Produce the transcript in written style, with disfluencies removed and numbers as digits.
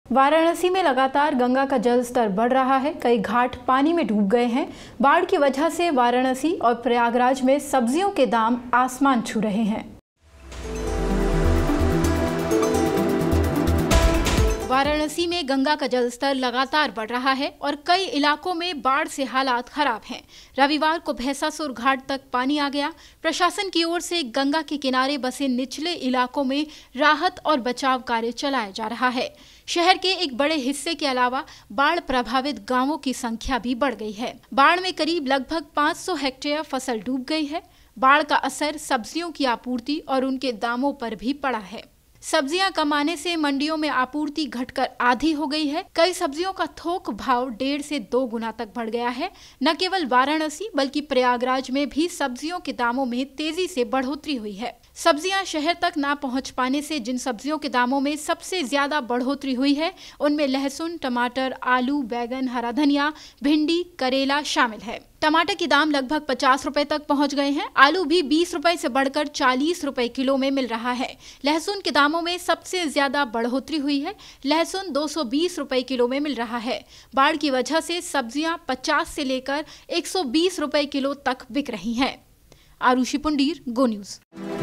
वाराणसी में लगातार गंगा का जल स्तर बढ़ रहा है। कई घाट पानी में डूब गए हैं। बाढ़ की वजह से वाराणसी और प्रयागराज में सब्जियों के दाम आसमान छू रहे हैं। वाराणसी में गंगा का जलस्तर लगातार बढ़ रहा है और कई इलाकों में बाढ़ से हालात खराब हैं। रविवार को भैंसासुर घाट तक पानी आ गया। प्रशासन की ओर से गंगा के किनारे बसे निचले इलाकों में राहत और बचाव कार्य चलाया जा रहा है। शहर के एक बड़े हिस्से के अलावा बाढ़ प्रभावित गांवों की संख्या भी बढ़ गई है। बाढ़ में करीब लगभग 500 हेक्टेयर फसल डूब गई है। बाढ़ का असर सब्जियों की आपूर्ति और उनके दामों पर भी पड़ा है। सब्जियां कम आने से मंडियों में आपूर्ति घटकर आधी हो गई है। कई सब्जियों का थोक भाव 1.5 से 2 गुना तक बढ़ गया है। न केवल वाराणसी बल्कि प्रयागराज में भी सब्जियों के दामों में तेजी से बढ़ोतरी हुई है। सब्जियां शहर तक ना पहुंच पाने से जिन सब्जियों के दामों में सबसे ज्यादा बढ़ोतरी हुई है उनमें लहसुन, टमाटर, आलू, बैगन, हरा धनिया, भिंडी, करेला शामिल है। टमाटर के दाम लगभग 50 रुपए तक पहुंच गए हैं। आलू भी 20 रुपए से बढ़कर 40 रुपए किलो में मिल रहा है। लहसुन के दामों में सबसे ज्यादा बढ़ोतरी हुई है। लहसुन 220 रुपए किलो में मिल रहा है। बाढ़ की वजह से सब्जियां 50 से लेकर 120 रुपए किलो तक बिक रही हैं। Arushi Pundir, go news.